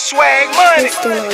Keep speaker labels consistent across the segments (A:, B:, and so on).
A: Swag money.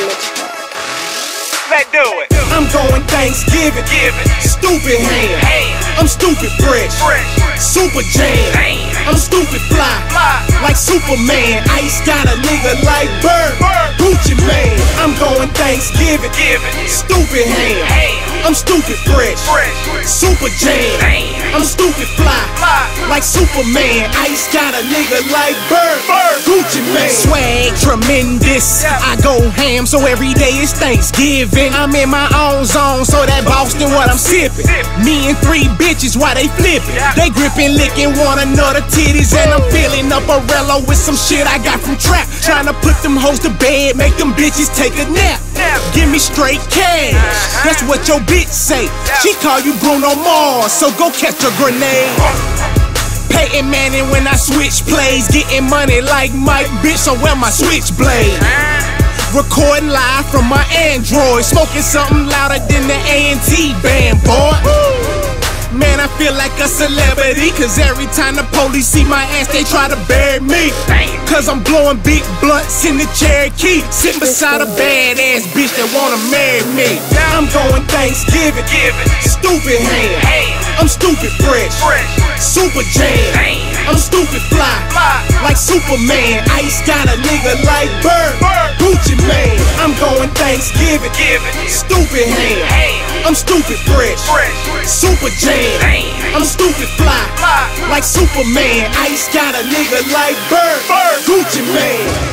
A: Let's do it.
B: I'm going Thanksgiving. Stupid ham. I'm stupid fresh. Super jam. I'm stupid fly. Like Superman. Ice got a nigga like Bird. Gucci man. I'm going Thanksgiving. Stupid ham. I'm stupid fresh. Super jam. I'm stupid fly. Like Superman. Ice got a nigga like Bird. Gucci man. Swag tremendous. I go ham, so every day is Thanksgiving. I'm in my own zone, so that Boston what I'm sipping. Me and 3 bitches, why they flipping? They gripping, licking one another titties, and I'm filling up a Rello with some shit I got from trap. Trying to put them hoes to bed, make them bitches take a nap. Give me straight cash, that's what your bitch say. She call you Bruno Mars, so go catch a grenade. Peyton Manning when I switch plays, getting money like Mike, bitch, so where my switchblade? Recording live from my Android, smoking something louder than the A&T band, boy. Man, I feel like a celebrity, cause every time the police see my ass, they try to bury me. Cause I'm blowing big blunts in the Cherokee, sitting beside a badass bitch that wanna marry me. I'm going Thanksgiving. Stupid ham. I'm stupid fresh. Super jam. I'm stupid fly. Like Superman. Ice got a nigga like Bird. Gucci man. I'm going Thanksgiving. Stupid ham. I'm stupid fresh. Super jam. I'm stupid fly. Like Superman. Ice got a nigga like Bird. Gucci man.